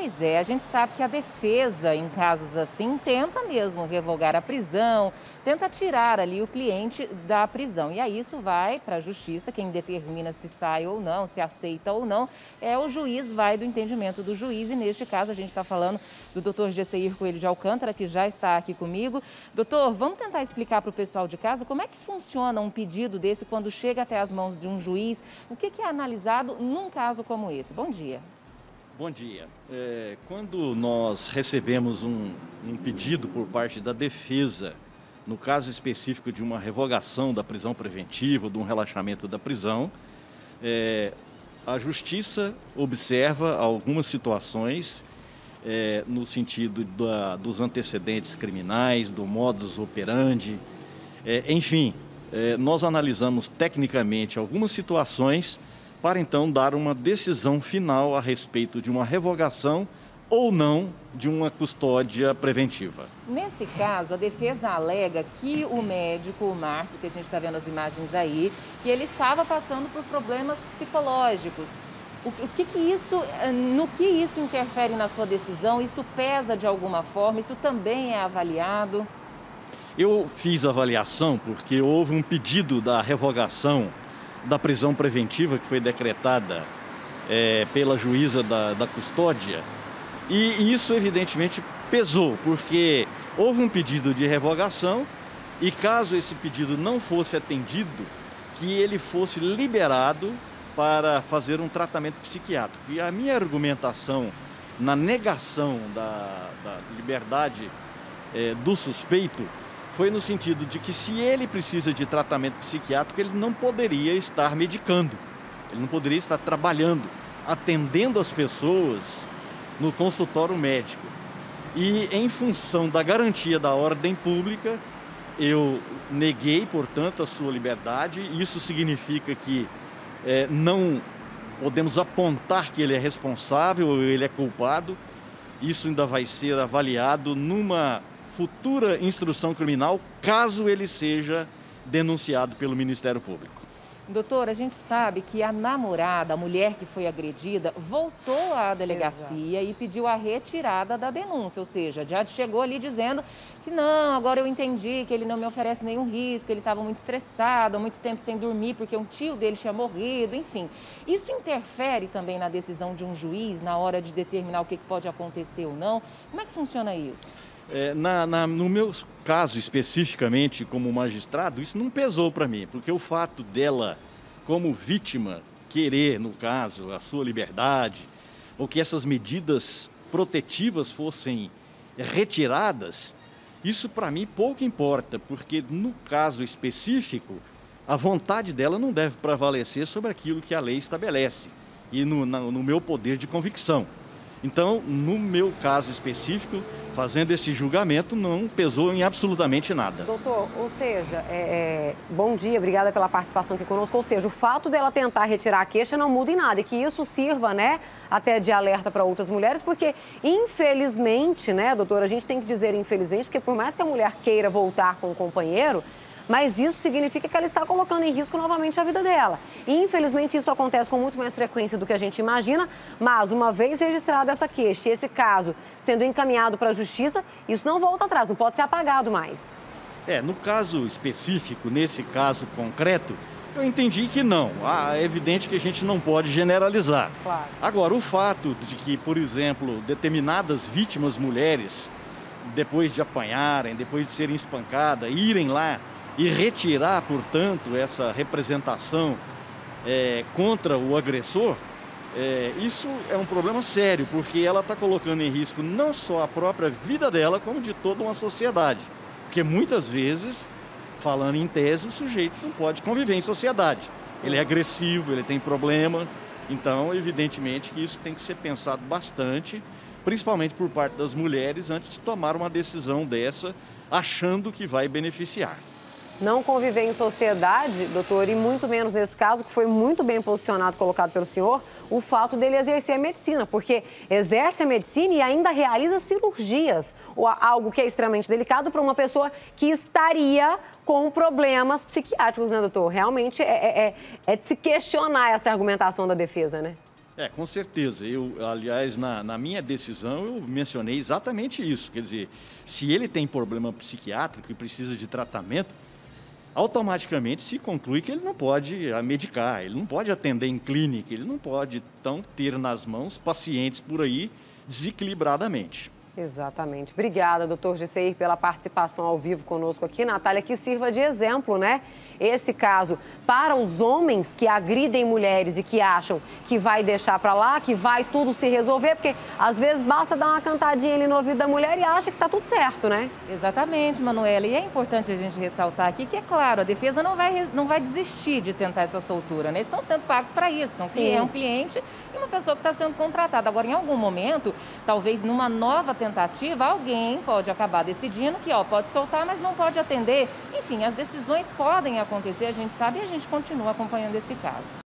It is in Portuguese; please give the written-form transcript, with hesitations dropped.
Pois é, a gente sabe que a defesa, em casos assim, tenta mesmo revogar a prisão, tenta tirar ali o cliente da prisão. E aí isso vai para a justiça, quem determina se sai ou não, se aceita ou não, é o juiz, vai do entendimento do juiz. E neste caso a gente está falando do Dr. Gesseir Coelho de Alcântara, que já está aqui comigo. Doutor, vamos tentar explicar para o pessoal de casa como é que funciona um pedido desse quando chega até as mãos de um juiz? O que é analisado num caso como esse? Bom dia. Bom dia. Quando nós recebemos um pedido por parte da defesa, no caso específico de uma revogação da prisão preventiva, de um relaxamento da prisão, a Justiça observa algumas situações no sentido dos antecedentes criminais, do modus operandi, enfim, nós analisamos tecnicamente algumas situações para então dar uma decisão final a respeito de uma revogação ou não de uma custódia preventiva. Nesse caso, a defesa alega que o médico, o Márcio, que a gente está vendo as imagens aí, que ele estava passando por problemas psicológicos. No que isso interfere na sua decisão? Isso pesa de alguma forma? Isso também é avaliado? Eu fiz a avaliação porque houve um pedido da revogação da prisão preventiva que foi decretada pela juíza da custódia, e isso evidentemente pesou, porque houve um pedido de revogação e caso esse pedido não fosse atendido, que ele fosse liberado para fazer um tratamento psiquiátrico. E a minha argumentação na negação da liberdade do suspeito foi no sentido de que se ele precisa de tratamento psiquiátrico, ele não poderia estar medicando, ele não poderia estar trabalhando, atendendo as pessoas no consultório médico. E em função da garantia da ordem pública, eu neguei, portanto, a sua liberdade. Isso significa que não podemos apontar que ele é responsável ou ele é culpado. Isso ainda vai ser avaliado numa futura instrução criminal, caso ele seja denunciado pelo Ministério Público. Doutor, a gente sabe que a namorada, a mulher que foi agredida, voltou à delegacia e pediu a retirada da denúncia, ou seja, já chegou ali dizendo que não, agora eu entendi que ele não me oferece nenhum risco, ele estava muito estressado, há muito tempo sem dormir porque um tio dele tinha morrido, enfim. Isso interfere também na decisão de um juiz na hora de determinar o que pode acontecer ou não? Como é que funciona isso? No meu caso, especificamente, como magistrado, isso não pesou para mim, porque o fato dela, como vítima, querer, no caso, a sua liberdade, ou que essas medidas protetivas fossem retiradas, isso para mim pouco importa, porque no caso específico, a vontade dela não deve prevalecer sobre aquilo que a lei estabelece e no meu poder de convicção. Então, no meu caso específico, fazendo esse julgamento, não pesou em absolutamente nada. Doutor, ou seja, bom dia, obrigada pela participação aqui conosco. Ou seja, o fato dela tentar retirar a queixa não muda em nada e que isso sirva, né, até de alerta para outras mulheres, porque, infelizmente, né, doutor, a gente tem que dizer infelizmente, porque por mais que a mulher queira voltar com o companheiro, mas isso significa que ela está colocando em risco novamente a vida dela. E, infelizmente, isso acontece com muito mais frequência do que a gente imagina, mas uma vez registrada essa queixa e esse caso sendo encaminhado para a justiça, isso não volta atrás, não pode ser apagado mais. No caso específico, nesse caso concreto, eu entendi que não. É evidente que a gente não pode generalizar. Claro. Agora, o fato de que, por exemplo, determinadas vítimas mulheres, depois de apanharem, depois de serem espancadas, irem lá e retirar, portanto, essa representação contra o agressor, isso é um problema sério, porque ela está colocando em risco não só a própria vida dela, como de toda uma sociedade. Porque muitas vezes, falando em tese, o sujeito não pode conviver em sociedade. Ele é agressivo, ele tem problema, então, evidentemente, que isso tem que ser pensado bastante, principalmente por parte das mulheres, antes de tomar uma decisão dessa, achando que vai beneficiar. Não conviver em sociedade, doutor, e muito menos nesse caso, que foi muito bem posicionado, colocado pelo senhor, o fato dele exercer a medicina, porque exerce a medicina e ainda realiza cirurgias, ou algo que é extremamente delicado para uma pessoa que estaria com problemas psiquiátricos, né, doutor? Realmente é de se questionar essa argumentação da defesa, né? Com certeza. Aliás, na minha decisão, eu mencionei exatamente isso. Quer dizer, se ele tem problema psiquiátrico e precisa de tratamento, automaticamente se conclui que ele não pode medicar, ele não pode atender em clínica, ele não pode, então, ter nas mãos pacientes por aí desequilibradamente. Exatamente. Obrigada, doutor Gisseir, pela participação ao vivo conosco aqui. Natália, que sirva de exemplo, né? Esse caso para os homens que agridem mulheres e que acham que vai deixar para lá, que vai tudo se resolver, porque às vezes basta dar uma cantadinha ali no ouvido da mulher e acha que tá tudo certo, né? Exatamente, Manuela. E é importante a gente ressaltar aqui que, é claro, a defesa não vai desistir de tentar essa soltura, né? Eles estão sendo pagos para isso. É um cliente e uma pessoa que está sendo contratada. Agora, em algum momento, talvez numa nova tentativa, alguém pode acabar decidindo que, pode soltar, mas não pode atender. Enfim, as decisões podem acontecer, a gente sabe, e a gente continua acompanhando esse caso.